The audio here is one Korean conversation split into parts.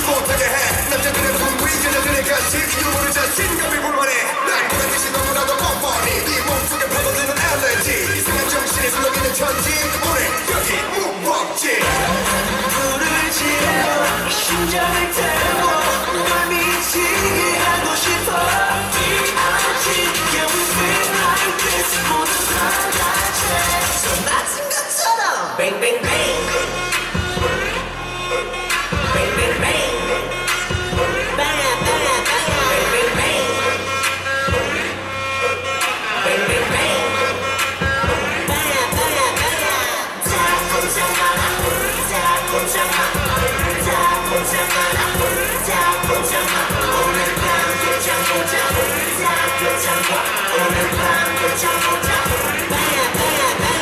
못하게 해 남자들의 분위기 여자들의 가식 유머를 자신감이 불만해 난 그런 듯이 너무나도 뻔뻔히 네 몸속에 퍼져드는 알레르기 이상한 정신에 술렁이는 천지 오늘 여기 무법지 불을 지워 심장을 태워 날 미치게 하고 싶어 Can we feel like this 모두 다 같이 저 낮은 것처럼 Bang bang bang Bang bang bang Bang bang bang Bang bang bang Bang bang bang Bang bang bang 자 혼자 말아 자 혼자 말아 자 혼자 말아 자 혼자 말아 오늘 밤 교장 보자 자 교장 봐 오늘 밤 교장 보자 Bang bang bang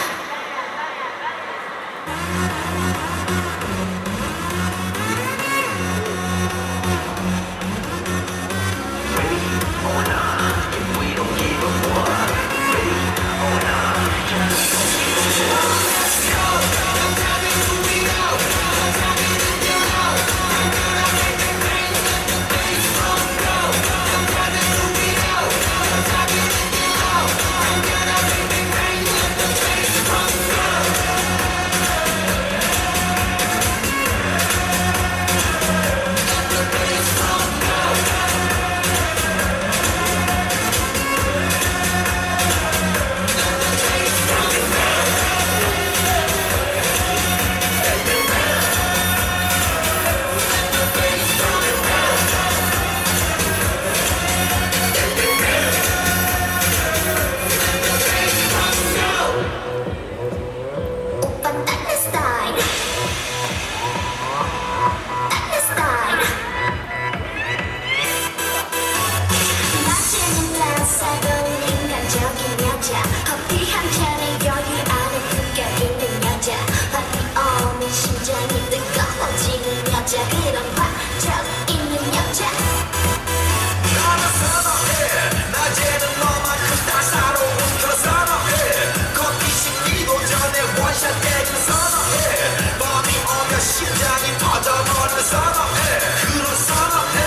커피 한 잔에 여유 안에 품격 있는 여자 화기 없는 심장이 뜨거워지는 여자 그런 화적 있는 여자 나는 선호해 낮에는 너만큼 따사로운 그런 선호해 커피 식기도 전에 원샷 때는 선호해 밤이 오면 심장이 터져버리는 선호해 그런 선호해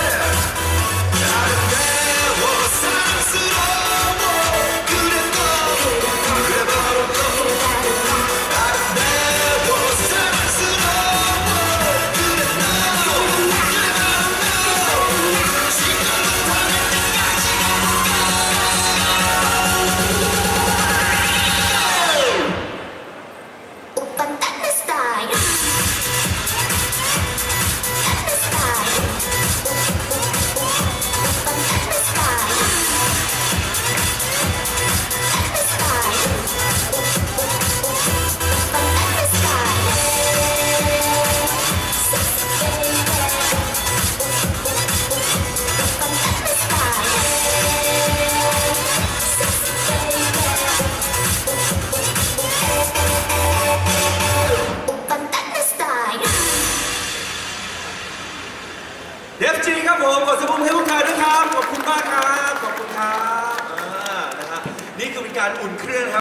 아름다워 사랑스러워 그래 너 그래 바로 너 아름다워 사랑스러워 그래 너 그래 바로 너 시간부터 날 때까지 오빤 딴 스타일 딴 스타일 오빤 딴 스타일 딴 스타일 오빤 딴 스타일 Sexy baby 오빤 딴 스타일 Sexy baby 오빤 딴 스타일 เดฟจีครับผมขอเสียงปรบมือให้พวกเธอด้วยครับขอบคุณมากครับขอบคุณครับนะฮะนี่คือเป็นการอุ่นเครื่องนะครับ